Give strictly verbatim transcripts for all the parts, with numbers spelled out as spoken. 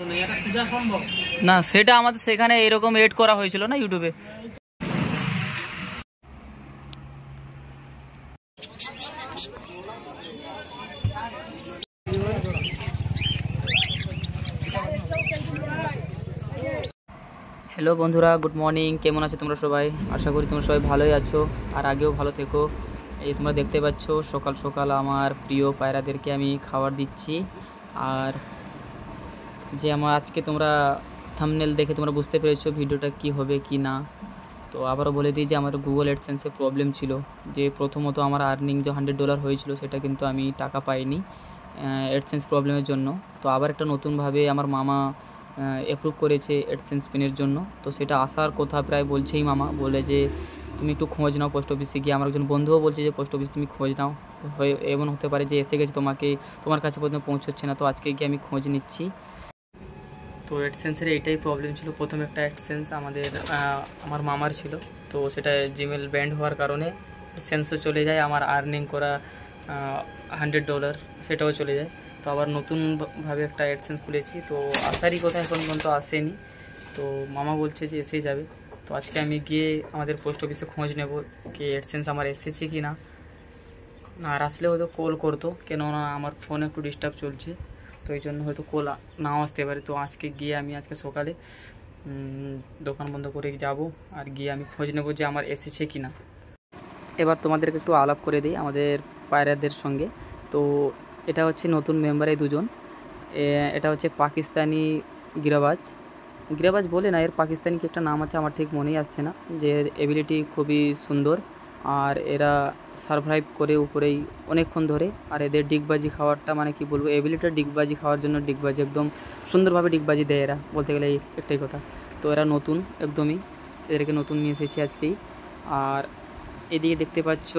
না সেটা আমাদের সেখানে এরকম এড করা হয়েছিল না ইউটিউবে। হ্যালো বন্ধুরা, গুড মর্নিং। কেমন আছো তোমরা সবাই? আশা করি তোমরা সবাই ভালোই আছো, আর আগেও ভালো থেকো। এই তোমরা দেখতে পাচ্ছ সকাল সকাল আমার প্রিয় পায়রাদেরকে আমি খাবার দিচ্ছি। আর যে আমার আজকে তোমরা থাম্বনেল দেখে তোমরা বুঝতে পেরেছো ভিডিওটা কি হবে কি না। তো আবারও বলে দিই যে আমার গুগল অ্যাডসেন্সে প্রবলেম ছিল, যে প্রথমত আমার আর্নিং যে হান্ড্রেড ডলার হয়েছিল সেটা কিন্তু আমি টাকা পাইনি অ্যাডসেন্স প্রবলেমের জন্য। তো আবার একটা নতুনভাবে আমার মামা অ্যাপ্রুভ করেছে অ্যাডসেন্স পিনের জন্য। তো সেটা আসার কথা প্রায় বলছেই মামা, বলে যে তুমি একটু খোঁজ নাও পোস্ট অফিসে গিয়ে। আমার একজন বন্ধুও বলছে যে পোস্ট অফিস তুমি খোঁজ নাও, হয়ে এমন হতে পারে যে এসে গেছে তোমাকে তোমার কাছে পর্যন্ত পৌঁছচ্ছে না। তো আজকে গিয়ে আমি খোঁজ নিচ্ছি। তো অ্যাডসেন্সের এইটাই প্রবলেম ছিল। প্রথম একটা অ্যাডসেন্স আমাদের আমার মামার ছিল, তো সেটা জিমেল ব্যান্ড হওয়ার কারণে অ্যাডসেন্সও চলে যায়, আমার আর্নিং করা হান্ড্রেড ডলার সেটাও চলে যায়। তো আবার নতুনভাবে একটা অ্যাডসেন্স খুলেছি, তো আসারই কথা এখন পর্যন্ত আসেনি। তো মামা বলছে যে এসেই যাবে। তো আজকে আমি গিয়ে আমাদের পোস্ট অফিসে খোঁজ নেব কি অ্যাডসেন্স আমার এসেছে কি না। আর আসলে হয়তো কল করতো, কেননা আমার ফোন একটু ডিস্টার্ব চলছে, তো এই জন্য হয়তো কল নাও আসতে পারে। তো আজকে গিয়ে আমি আজকে সকালে দোকান বন্ধ করে যাব, আর গিয়ে আমি খোঁজ নেব যে আমার এসেছে কি না। এবার তোমাদেরকে একটু আলাপ করে দিই আমাদের পায়রাদের সঙ্গে। তো এটা হচ্ছে নতুন মেম্বার, এই দুজন। এটা হচ্ছে পাকিস্তানি গিরাবাজ, গিরাবাজ বলে না, এর পাকিস্তানি কি একটা নাম আছে আমার ঠিক মনেই আসছে না। যে এবিলিটি খুবই সুন্দর, আর এরা সারভাইভ করে উপরেই অনেকক্ষণ ধরে। আর এদের ডিগবাজি খাওয়ারটা মানে কি বলবো, এবিলিটিটা ডিগবাজি খাওয়ার জন্য ডিগবাজি একদম সুন্দরভাবে ডিগবাজি দেয় এরা, বলতে গেলে এই একটাই কথা। তো এরা নতুন একদমই, এদেরকে নতুন নিয়ে এসেছি আজকেই। আর এদিকে দেখতে পাচ্ছ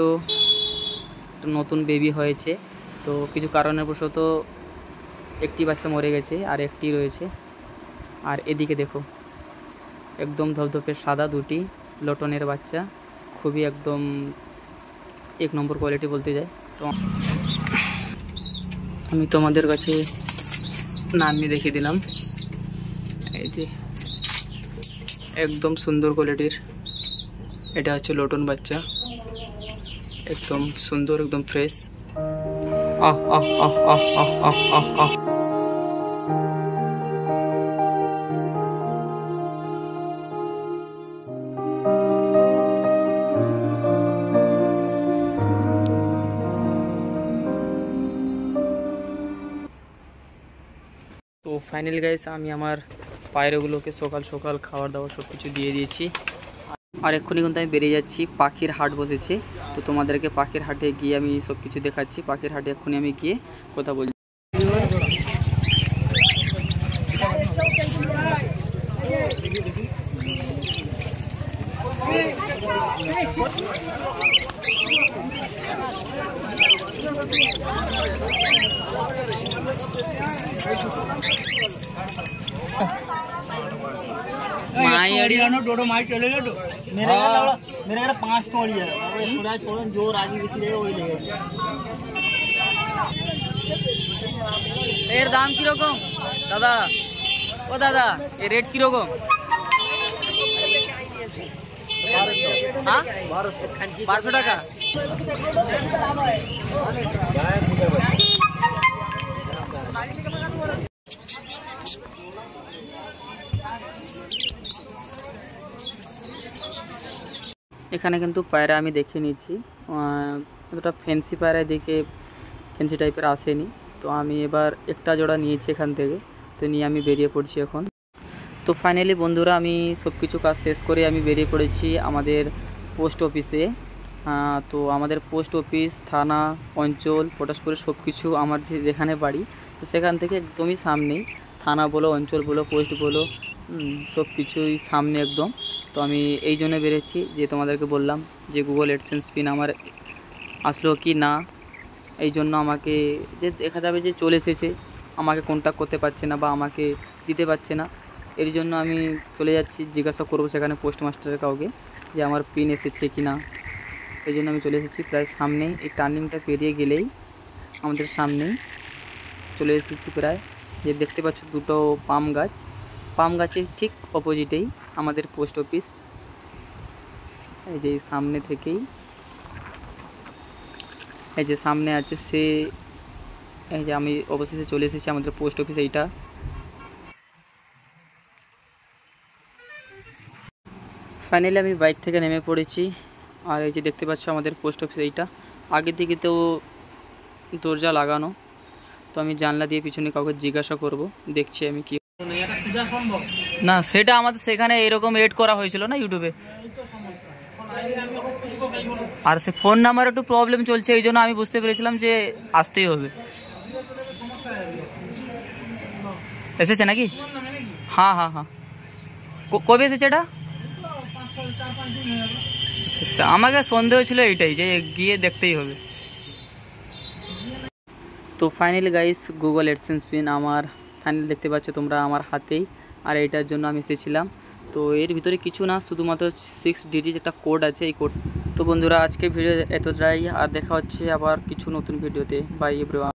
নতুন বেবি হয়েছে, তো কিছু কারণবশত একটি বাচ্চা মরে গেছে আর একটি রয়েছে। আর এদিকে দেখো একদম ধপধপে সাদা দুটি লটনের বাচ্চা, খুবই একদম এক নম্বর কোয়ালিটি বলতে যায়। তো আমি তোমাদের কাছে নামিয়ে দেখিয়ে দিলাম, এই যে একদম সুন্দর কোয়ালিটির এটা হচ্ছে লটন বাচ্চা, একদম সুন্দর, একদম ফ্রেশ। আহ আহ আহ আহ আহ আহ আহ আহ তো ফাইনালি গাইস আমি আমার পায়রাগুলোকে সকাল সকাল খাবার দাবার সব কিছু দিয়ে দিয়েছি। আর এক্ষুনি কিন্তু আমি বেরিয়ে যাচ্ছি, পাখির হাট বসেছে। তো তোমাদেরকে পাখির হাটে গিয়ে আমি সব কিছু দেখাচ্ছি। পাখির হাটে এক্ষুনি আমি গিয়ে কথা বলছি। माई अड़िया नो डोडो माई चले गए तो मेरे का मेरे का पांच टोड़ी है, थोड़ा छोड़न जो राजी किसी ले वही ले गए। এর দাম কি রকম দাদা? ও দাদা এই রেট কি রকম? হ্যাঁ বারোশো টাকা। এখানে কিন্তু পায়রা আমি দেখে নিয়েছি, এতটা ফ্যান্সি পায়রা দেখে ফ্যান্সি টাইপের আসেনি। তো আমি এবার একটা জোড়া নিয়েছি এখান থেকে, তো নিয়ে আমি বেরিয়ে পড়ছি এখন। তো ফাইনালি বন্ধুরা আমি সব কিছু কাজ শেষ করে আমি বেরিয়ে পড়েছি আমাদের পোস্ট অফিসে। তো আমাদের পোস্ট অফিস, থানা, অঞ্চল, পটাশপুরে সব কিছু আমার যে যেখানে বাড়ি, তো সেখান থেকে একদমই সামনেই। থানা বলো, অঞ্চল বলো, পোস্ট বলো, সব কিছুই সামনে একদম। তো আমি এই জন্য বেরোচ্ছি যে তোমাদেরকে বললাম যে গুগল অ্যাডসেন্স পিন আমার আসলো কি না। এই জন্য আমাকে যে দেখা যাবে যে চলে এসেছে, আমাকে কন্ট্যাক্ট করতে পারছে না বা আমাকে দিতে পারছে না, এর জন্য আমি চলে যাচ্ছি, জিজ্ঞাসা করবো সেখানে পোস্টমাস্টারের কাউকে যে আমার পিন এসেছে কি না। এই জন্য আমি চলে এসেছি প্রায় সামনেই, এই টার্নিংটা পেরিয়ে গেলেই আমাদের সামনেই চলে এসেছি প্রায়। যে দেখতে পাচ্ছ দুটো পাম গাছ, পাম গাছের ঠিক অপোজিটেই আমাদের পোস্ট অফিস। এই যে সামনে থেকেই, এই যে সামনে আছে সে, এই যে আমি অবশেষে চলে এসেছি আমাদের পোস্ট অফিস। এইটা ফাইনালি আমি বাইক থেকে নেমে পড়েছি। আর এই যে দেখতে পাচ্ছ আমাদের পোস্ট অফিস। এইটা আগের দিকে তো দরজা লাগানো, তো আমি জানলা দিয়ে পিছনে কাউকে জিজ্ঞাসা করব, দেখছি আমি কি না। সেটা আমাদের সেখানে এরকম এড করা হয়েছিল না ইউটিউবে, আর সে ফোন নাম্বার একটু প্রবলেম চলছে, এই জন্য আমি বুঝতে পেরেছিলাম যে আসতেই হবে। এসেছে নাকি? হ্যাঁ হ্যাঁ হ্যাঁ, কবে এসেছে এটা? আচ্ছা আচ্ছা, আমাকে সন্দেহ ছিল এইটাই যে গিয়ে দেখতেই হবে। তো finally guys Google AdSense pin আমার ফাইনাল দেখতে পাচ্ছ তোমরা আমার হাতেই, আর এটার জন্য আমি এসেছিলাম। তো এর ভিতরে কিছু না, শুধুমাত্র সিক্স ডিজিট একটা কোড আছে, এই কোড। তো বন্ধুরা আজকে ভিডিও এতটাই, আর দেখা হচ্ছে আবার কিছু নতুন ভিডিওতে। Bye everyone.